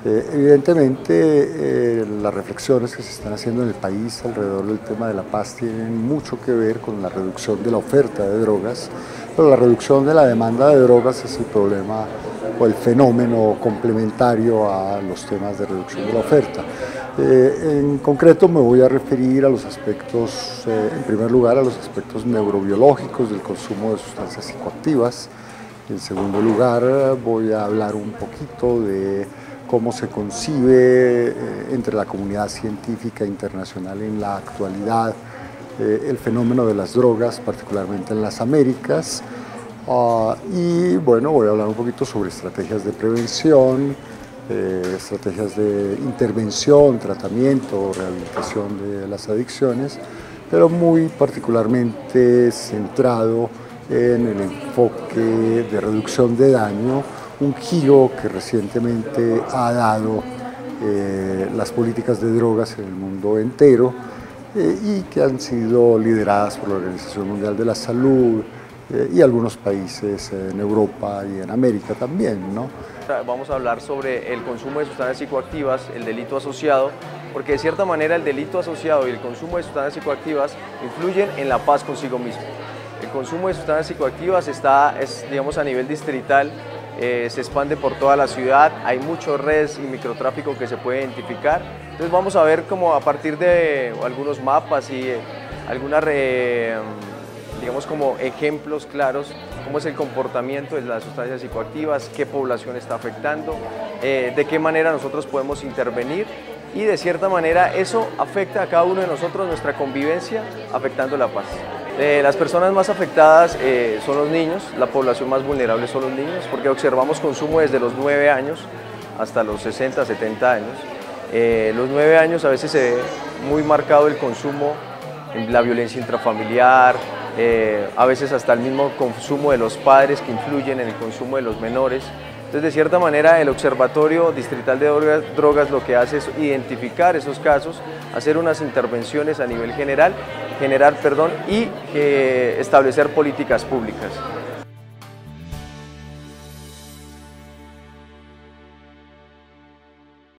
Evidentemente, las reflexiones que se están haciendo en el país alrededor del tema de la paz tienen mucho que ver con la reducción de la oferta de drogas, pero la reducción de la demanda de drogas es el problema o el fenómeno complementario a los temas de reducción de la oferta. En concreto me voy a referir a los aspectos, en primer lugar, a los aspectos neurobiológicos del consumo de sustancias psicoactivas. En segundo lugar, voy a hablar un poquito de cómo se concibe entre la comunidad científica internacional en la actualidad el fenómeno de las drogas, particularmente en las Américas. Y bueno, voy a hablar un poquito sobre estrategias de prevención, estrategias de intervención, tratamiento, rehabilitación de las adicciones, pero muy particularmente centrado en el enfoque de reducción de daño, un giro que recientemente ha dado las políticas de drogas en el mundo entero y que han sido lideradas por la Organización Mundial de la Salud y algunos países en Europa y en América también, ¿no? Vamos a hablar sobre el consumo de sustancias psicoactivas, el delito asociado, porque de cierta manera el delito asociado y el consumo de sustancias psicoactivas influyen en la paz consigo mismo. El consumo de sustancias psicoactivas digamos, a nivel distrital, se expande por toda la ciudad, hay muchas redes y microtráfico que se puede identificar. Entonces vamos a ver como a partir de algunos mapas y algunas, digamos, como ejemplos claros, cómo es el comportamiento de las sustancias psicoactivas, qué población está afectando, de qué manera nosotros podemos intervenir y de cierta manera eso afecta a cada uno de nosotros, nuestra convivencia, afectando la paz. Las personas más afectadas son los niños, la población más vulnerable son los niños, porque observamos consumo desde los 9 años hasta los 60, 70 años. Los 9 años a veces se ve muy marcado el consumo, la violencia intrafamiliar, a veces hasta el mismo consumo de los padres que influyen en el consumo de los menores. Entonces, de cierta manera, el Observatorio Distrital de Drogas lo que hace es identificar esos casos, hacer unas intervenciones a nivel general y establecer políticas públicas.